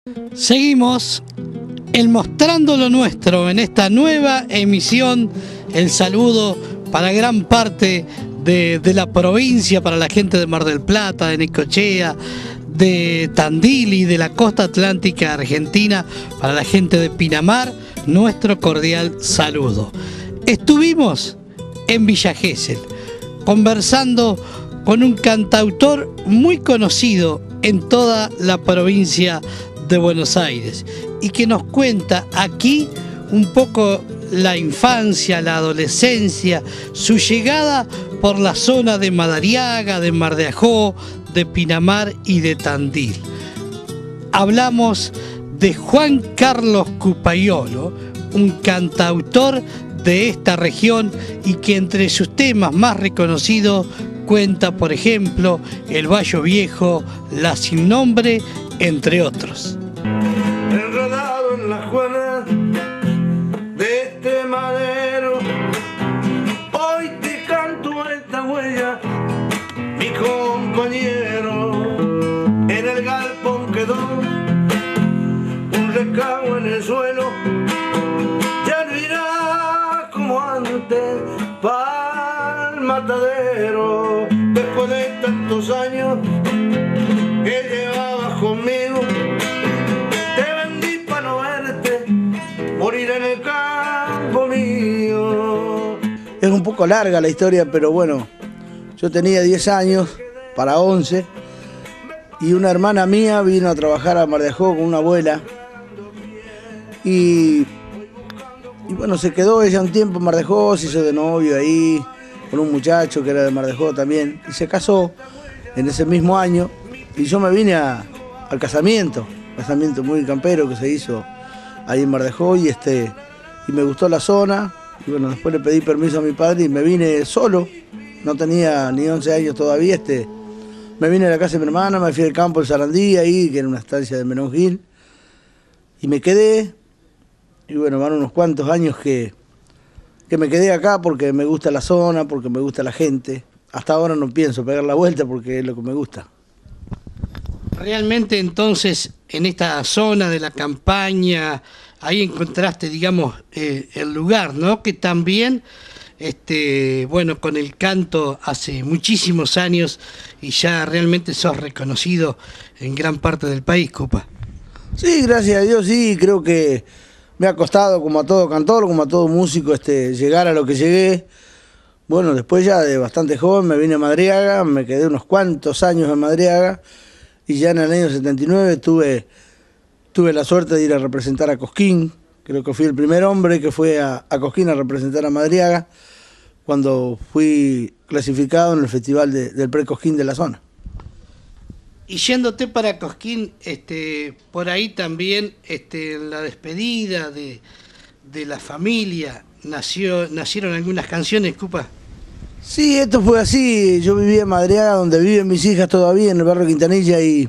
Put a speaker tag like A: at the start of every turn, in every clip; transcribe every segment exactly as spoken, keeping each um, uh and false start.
A: Seguimos en Mostrando lo Nuestro en esta nueva emisión. El saludo para gran parte de, de la provincia, para la gente de Mar del Plata, de Necochea, de Tandil y de la costa atlántica argentina, para la gente de Pinamar, nuestro cordial saludo. Estuvimos en Villa Gesell conversando con un cantautor muy conocido en toda la provincia de Buenos Aires y que nos cuenta aquí un poco la infancia, la adolescencia, su llegada por la zona de Madariaga, de Mar de Ajó, de Pinamar y de Tandil. Hablamos de Juan Carlos Cupayolo, un cantautor de esta región y que entre sus temas más reconocidos cuenta, por ejemplo, El Bayo Viejo, La Sin Nombre, entre otros.
B: Enredado en la juana de este madero, hoy te canto esta huella, mi compañero. En el galpón quedó un recabo en el suelo, ya no irá como antes pa'l matadero. Después de tantos años que llevabas conmigo, te vendí para no verte morir en el campo mío.
C: Es un poco larga la historia, pero bueno, yo tenía diez años para once y una hermana mía vino a trabajar a Mar de Ajó con una abuela y, y bueno, se quedó ella un tiempo en Mar de Ajó, se hizo de novio ahí con un muchacho que era de Mar de Ajó también y se casó en ese mismo año y yo me vine a, al casamiento, casamiento muy campero que se hizo ahí en Mar de Ajó y, este, y me gustó la zona y bueno, después le pedí permiso a mi padre y me vine solo, no tenía ni once años todavía, este, me vine a la casa de mi hermana, me fui al campo del Sarandí ahí, que era una estancia de Menón Gil, y me quedé, y bueno, van unos cuantos años que, que me quedé acá porque me gusta la zona, porque me gusta la gente. Hasta ahora no pienso pegar la vuelta porque es lo que me gusta.
A: Realmente entonces en esta zona de la campaña, ahí encontraste, digamos, eh, el lugar, ¿no? Que también, este, bueno, con el canto hace muchísimos años y ya realmente sos reconocido en gran parte del país, Cupa.
C: Sí, gracias a Dios, sí, creo que me ha costado, como a todo cantor, como a todo músico, este, llegar a lo que llegué. Bueno, después ya de bastante joven me vine a Madariaga, me quedé unos cuantos años en Madariaga y ya en el año setenta y nueve tuve, tuve la suerte de ir a representar a Cosquín. Creo que fui el primer hombre que fue a, a Cosquín a representar a Madariaga cuando fui clasificado en el festival de, del pre-Cosquín de la zona.
A: Y yéndote para Cosquín, este, por ahí también este, en la despedida de, de la familia nació, nacieron algunas canciones, Cupa.
C: Sí, esto fue así. Yo vivía en Madariaga, donde viven mis hijas todavía, en el barrio Quintanilla, y,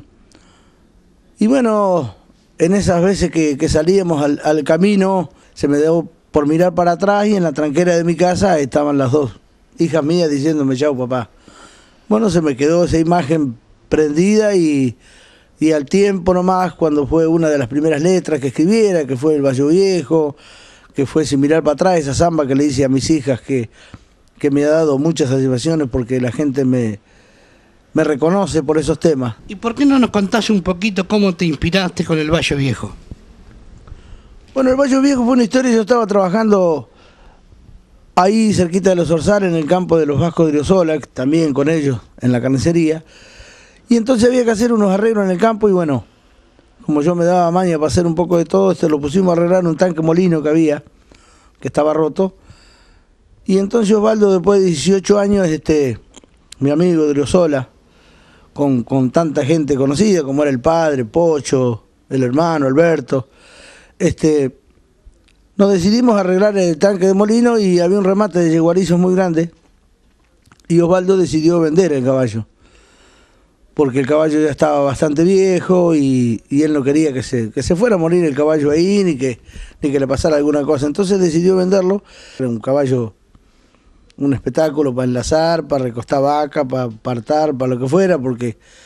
C: y bueno, en esas veces que, que salíamos al, al camino, se me dio por mirar para atrás y en la tranquera de mi casa estaban las dos hijas mías diciéndome chau papá. Bueno, se me quedó esa imagen prendida y, y al tiempo nomás, cuando fue una de las primeras letras que escribiera, que fue El Bayo Viejo, que fue Sin Mirar para Atrás, esa samba que le hice a mis hijas que, que me ha dado muchas satisfacciones porque la gente me, me reconoce por esos temas.
A: ¿Y por qué no nos contás un poquito cómo te inspiraste con El Bayo Viejo?
C: Bueno, El Bayo Viejo fue una historia, yo estaba trabajando ahí cerquita de los Orzales, en el campo de los Vascos de Riosola, también con ellos en la carnicería. Y entonces había que hacer unos arreglos en el campo y bueno, como yo me daba maña para hacer un poco de todo, este lo pusimos a arreglar en un tanque molino que había, que estaba roto. Y entonces Osvaldo, después de dieciocho años, este, mi amigo de Riosola, con, con tanta gente conocida, como era el padre, Pocho, el hermano, Alberto, este, nos decidimos a arreglar el tanque de molino y había un remate de yeguarizos muy grande y Osvaldo decidió vender el caballo. Porque el caballo ya estaba bastante viejo y, y él no quería que se, que se fuera a morir el caballo ahí, ni que, ni que le pasara alguna cosa. Entonces decidió venderlo. Era un caballo, un espectáculo para enlazar, para recostar vaca, para partar, para lo que fuera, porque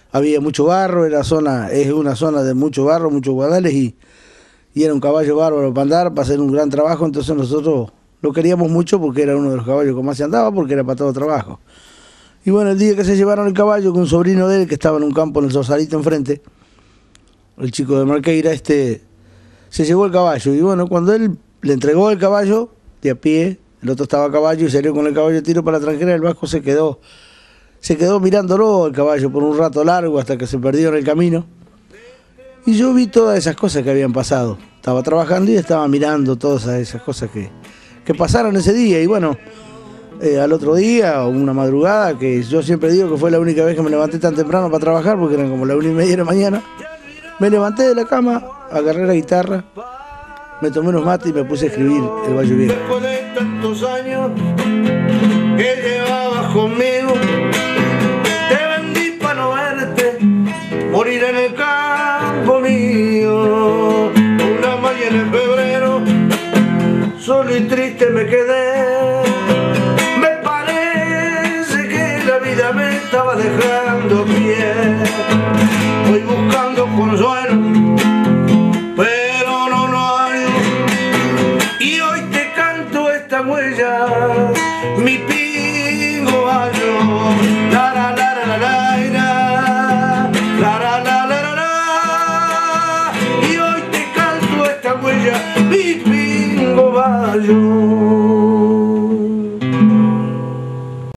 C: había mucho barro, era zona, es una zona de mucho barro, muchos guadales y, y era un caballo bárbaro para andar, para hacer un gran trabajo, entonces nosotros lo queríamos mucho porque era uno de los caballos que más se andaba, porque era para todo trabajo. Y bueno, el día que se llevaron el caballo, con un sobrino de él que estaba en un campo en el Sorsarito enfrente, el chico de Marqueira, este, se llevó el caballo. Y bueno, cuando él le entregó el caballo, de a pie, el otro estaba a caballo y salió con el caballo de tiro para la tranquera, el vasco se quedó, se quedó mirándolo el caballo por un rato largo hasta que se perdió en el camino. Y yo vi todas esas cosas que habían pasado. Estaba trabajando y estaba mirando todas esas cosas que, que pasaron ese día. Y bueno, Eh, al otro día, o una madrugada, que yo siempre digo que fue la única vez que me levanté tan temprano para trabajar, porque eran como la una y media de la mañana, me levanté de la cama, agarré la guitarra, me tomé unos mates y me puse a escribir El Vallo Viejo.
B: Después de tantos años que llevabas conmigo, te vendí para no verte morir en el campo mío. Una mañana en febrero, solo y triste me quedé. Me estaba dejando pie, voy buscando consuelo, pero no lo hay. Y hoy te canto esta huella, mi pingo gallo. La la la la la la, la la la la la la. Y hoy te canto esta huella, mi pingo gallo.